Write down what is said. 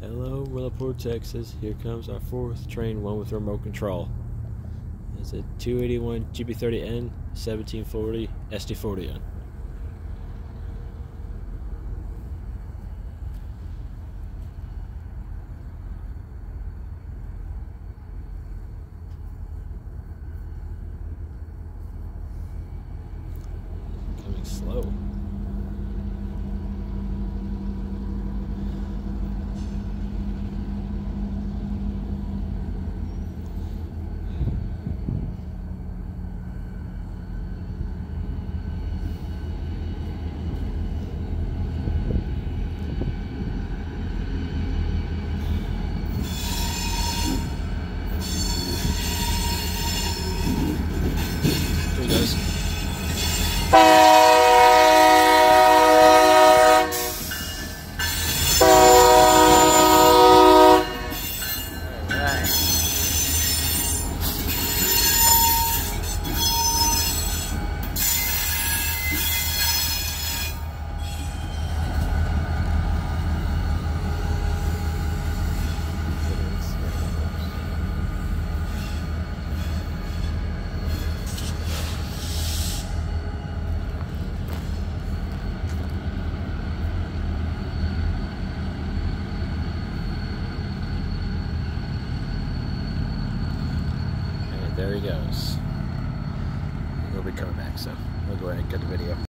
Hello, Willowport, Texas. Here comes our fourth train, one with remote control. It's a 281 GB30N 1740 SD40N. Coming slow. Here goes. There he goes. He'll be coming back, so we'll go ahead and cut the video.